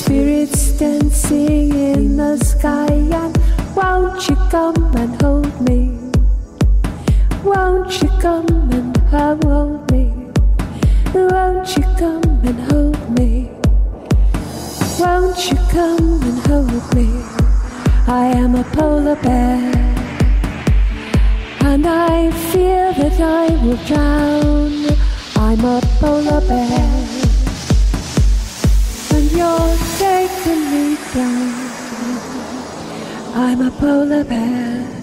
spirits dancing in the sky, and won't you come and hold me? Won't you come and hold me? Won't you come and hold me? Won't you come and hold me? I am a polar bear, and I fear that I will drown. I'm a polar bear, and you're taking me down. I'm a polar bear.